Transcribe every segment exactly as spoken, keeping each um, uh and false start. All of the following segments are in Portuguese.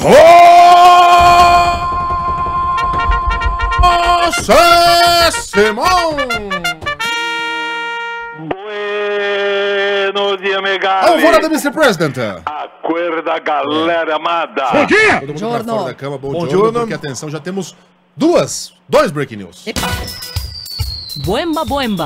José Simão! Buenos dias, Megali! Alvorada, mister President! Acorda, galera amada! Bom dia! Todo mundo tá fora da cama, bom, bom dia, porque atenção, já temos duas, dois breaking news. Epa. Boemba, boemba.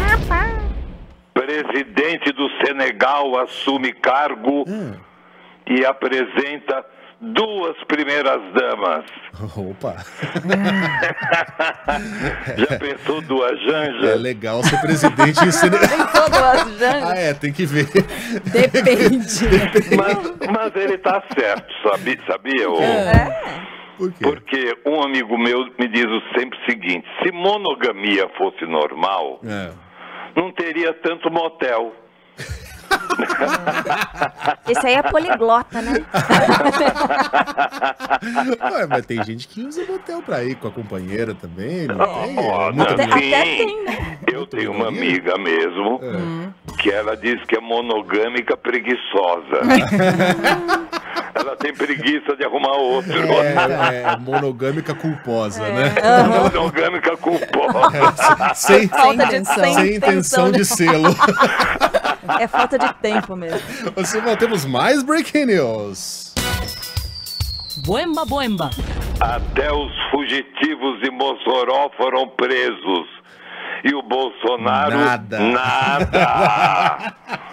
Presidente do Senegal assume cargo hum. e apresenta duas primeiras damas. Opa! Já pensou duas janjas? É legal ser presidente em Senegal. Pensou duas janjas? Ah, é, tem que ver. Depende. Depende. Mas, mas ele tá certo, sabia? sabia ô? É. Por quê? Porque um amigo meu me diz sempre o seguinte: se monogamia fosse normal, É. não teria tanto motel. Esse aí é poliglota, né? Ué, mas tem gente que usa motel pra ir com a companheira também, não Oh, tem? oh, É muita não, mulher. sim. Até tem, né? Eu tenho uma amiga mesmo É. que ela diz que é monogâmica preguiçosa. Ela tem preguiça de arrumar outro. É, é monogâmica culposa, né? Monogâmica culposa. Sem, Falta de intenção. sem, sem intenção de selo. É falta de tempo mesmo. Você, bom, temos mais breaking news. Boemba, boemba. Até os fugitivos de Mossoró foram presos. E o Bolsonaro... Nada. Nada.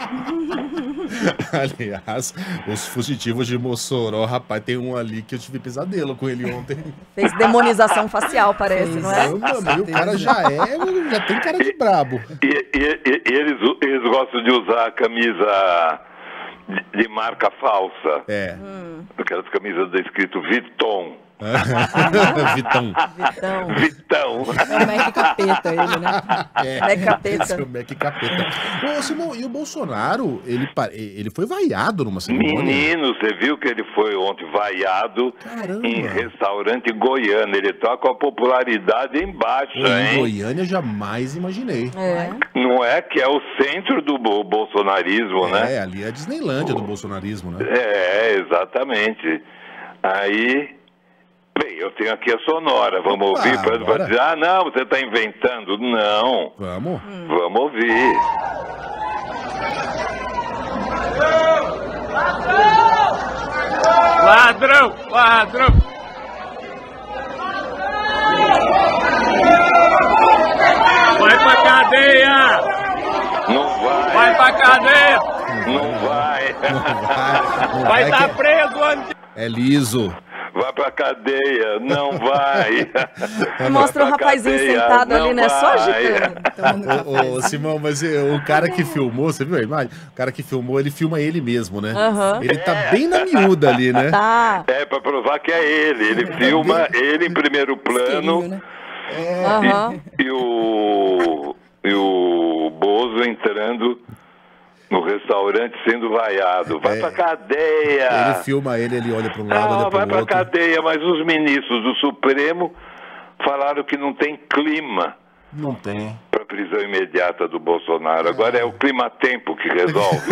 Aliás, os fugitivos de Mossoró, rapaz, tem um ali que eu tive pesadelo com ele ontem. Fez demonização facial, parece, não é? Caramba, meu, o cara já é, já tem cara de brabo. E, e- e- eles, eles gostam de usar a camisa de, de marca falsa. É. Aquelas camisas da escrito Vuitton. Vitão. Vitão. Vitão. É o Mac capeta ele, né? É, Mac capeta. esse é o Mac capeta. Ô, Simão, e o Bolsonaro, ele, pa- ele foi vaiado numa cerimônia? Menino, você viu que ele foi ontem vaiado Caramba. em restaurante goiano. Ele tá com a popularidade em baixa, Pô, em hein? Goiânia jamais imaginei. É. Não é que é o centro do bo- bolsonarismo, né? É, ali é a Disneylândia do bolsonarismo, né? É, exatamente. Aí, bem, eu tenho aqui a sonora, vamos Opa, ouvir para bora. dizer, ah, não, você está inventando. Não, Vamos. vamos ouvir. Ladrão! Ladrão! Vai pra cadeia! Não vai, Vai pra cadeia! não vai, Não vai, não Vai vai estar que preso antes! é liso. vai pra cadeia, não vai. Mostra o Vai pra rapazinho cadeia, sentado ali, não né? Só vai. agitando. Ô, ô, Simão, mas eh, o cara que filmou, você viu a imagem? O cara que filmou, ele filma ele mesmo, né? Aham. Ele tá bem na miúda ali, né? Tá. É para provar que é ele, ele filma ele em primeiro plano né? Aham. e, e o e o Bozo entrando no restaurante sendo vaiado. Vai É. pra cadeia! Ele filma ele, ele olha para um lado, Não, olha vai para o pra outro. cadeia, mas os ministros do Supremo falaram que não tem clima Não tem. para prisão imediata do Bolsonaro. Agora é o clima-tempo que resolve.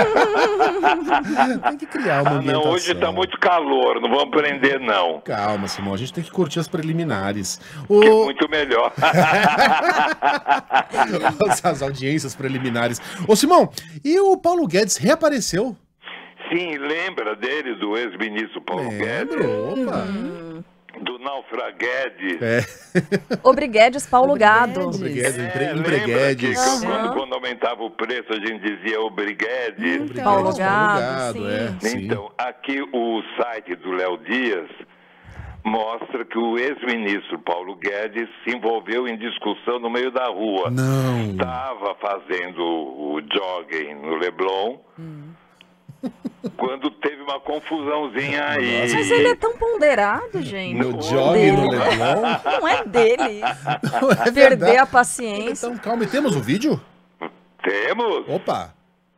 Tem que criar uma Ah, ambientação. não, hoje tá muito calor, não vamos prender não. Calma, Simão, a gente tem que curtir as preliminares. Que é O... muito melhor. As audiências preliminares. Ô, Simão, e o Paulo Guedes reapareceu? Sim, lembra dele, do ex-ministro Paulo Guedes? Lembro, opa. Do Naufraguedes? É. Obriguedes Paulo Gado. Obrigado, É, empre... lembra empreguedes. que quando, quando aumentava o preço a gente dizia Obriguedes? Obrigado, Paulo Gado, sim. é. Sim. Então, aqui o site do Léo Dias mostra que o ex-ministro Paulo Guedes se envolveu em discussão no meio da rua. Não. Estava fazendo o jogging no Leblon, quando teve uma confusãozinha aí. Mas ele é tão ponderado, gente. No Não é jogging dele. no Leblon? Não é dele isso. Não é Perder verdade. a paciência. Então, calma, e temos o vídeo? Temos? Opa.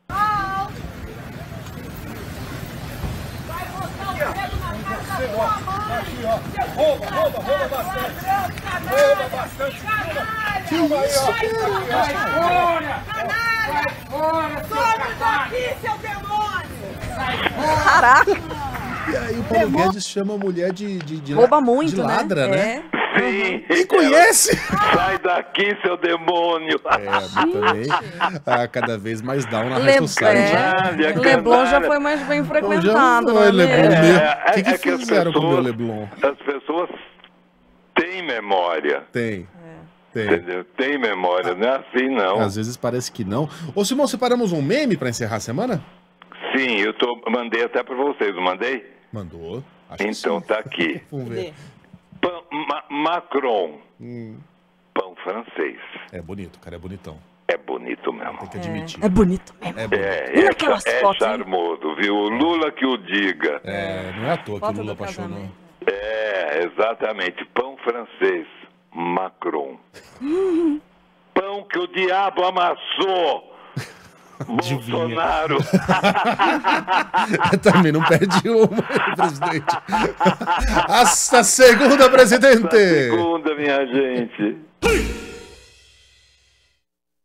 Rouba, rouba, rouba bastante. Rouba bastante. Que isso, Sai fora! Sai fora, seu Caraca! E aí o Paulo Guedes chama a mulher de, de, de Rouba la- muito, de ladra, né? né? Sim. Nem conhece! Sai daqui, seu demônio. É, mas também ah, cada vez mais down na É. High Le... Society. É. Canalha, Leblon já canalha. foi mais bem Então, frequentado, já não foi, é Leblon mesmo? mesmo. É, O que, que é que as fizeram com o meu pessoas- Leblon? As pessoas têm memória, Tem. Tem. entendeu? Tem memória, não é assim não. Às vezes parece que não. Ô, Simão, separamos um meme pra encerrar a semana? Sim, eu tô, mandei até para vocês, não mandei? Mandou. Acho que Então sim. tá aqui. Vamos ver. Pão, ma- Macron, Hum, pão francês. é bonito, o cara é bonitão. É bonito mesmo. Tem que admitir. É bonito mesmo. É bonito. É, E é, naquelas é fotos, hein? charmoso, viu? O Lula que o diga. É, não é à toa que o Foto Lula do apaixonou. casamento. É, exatamente. Pão francês, Macron. Pão que o diabo amassou, Bolsonaro. Também não perde uma, presidente. Hasta segunda, presidente! Segunda, minha gente.